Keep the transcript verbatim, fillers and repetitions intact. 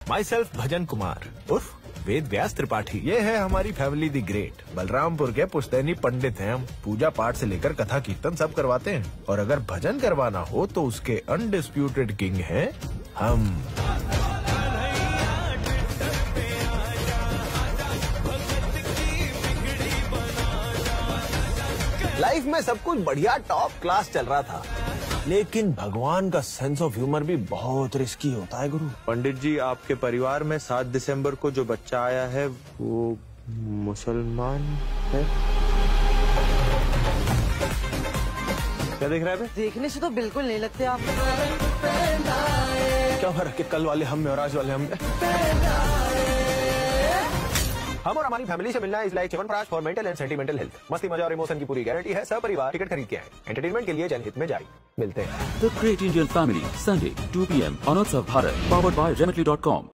My self भजन कुमार उर्फ वेद व्यास त्रिपाठी। ये है हमारी फैमिली दी ग्रेट। बलरामपुर के पुश्तैनी पंडित हैं हम। पूजा पाठ से लेकर कथा कीर्तन सब करवाते हैं, और अगर भजन करवाना हो तो उसके अनडिस्प्यूटेड किंग हैं हम। लाइफ में सब कुछ बढ़िया टॉप क्लास चल रहा था, लेकिन भगवान का सेंस ऑफ ह्यूमर भी बहुत रिस्की होता है गुरु। पंडित जी, आपके परिवार में सात दिसंबर को जो बच्चा आया है वो मुसलमान है। क्या देख रहा है? देखने से तो बिल्कुल नहीं लगते आप। क्या फर्क है कल वाले हम में और आज वाले हम में? हम और हमारी फैमिली से मिलना is like chyawanprash for mental and sentimental health. मस्ती मजा और इमोशन की पूरी गारंटी है। सब परिवार टिकट खरीद के आए। एंटरटेनमेंट के लिए जनहित में जाए। मिलते हैं। The Great Indian Family, Sunday, two p m on Utsav Bharat, powered by Remitly dot com.